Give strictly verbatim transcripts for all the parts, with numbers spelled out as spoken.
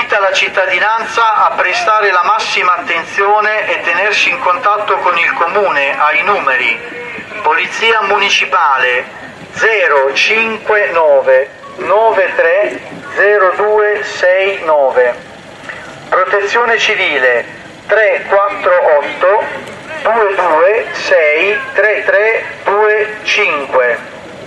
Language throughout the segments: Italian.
invita la cittadinanza a prestare la massima attenzione e tenersi in contatto con il Comune ai numeri Polizia Municipale zero cinquantanove novantatré zero due sessantanove, Protezione Civile tre quattro otto due due sei tre tre due cinque.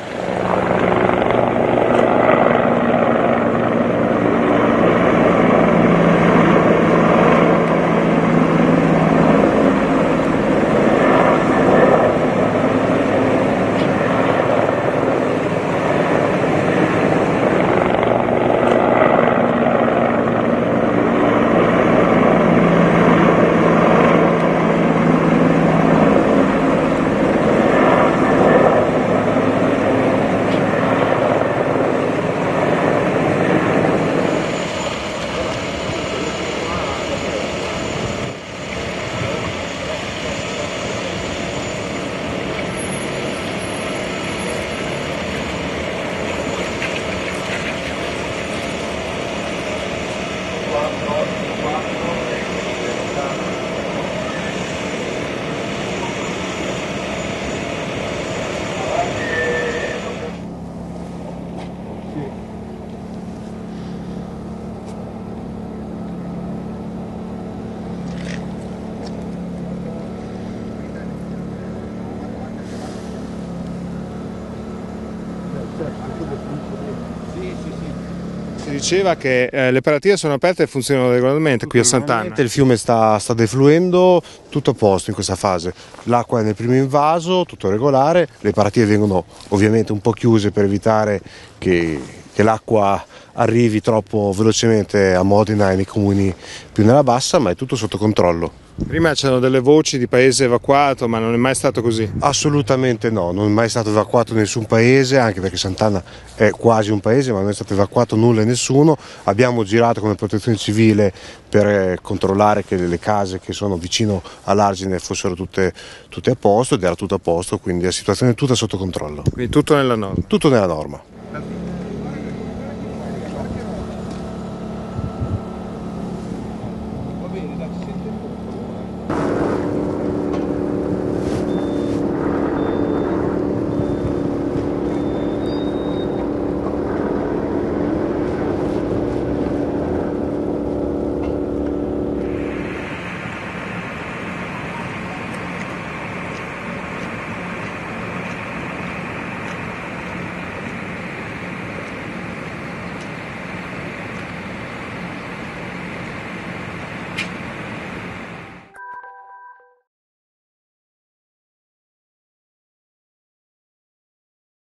Si diceva che eh, le paratie sono aperte e funzionano regolarmente qui a Sant'Anna. Il fiume sta, sta defluendo, tutto a posto in questa fase. L'acqua è nel primo invaso, tutto regolare, le paratie vengono ovviamente un po' chiuse per evitare che, che l'acqua arrivi troppo velocemente a Modena e nei comuni più nella bassa, ma è tutto sotto controllo. Prima c'erano delle voci di paese evacuato, ma non è mai stato così? Assolutamente no, non è mai stato evacuato nessun paese, anche perché Sant'Anna è quasi un paese, ma non è stato evacuato nulla e nessuno. Abbiamo girato come protezione civile per controllare che le case che sono vicino all'argine fossero tutte, tutte a posto, ed era tutto a posto, quindi la situazione è tutta sotto controllo. Quindi tutto nella norma? Tutto nella norma.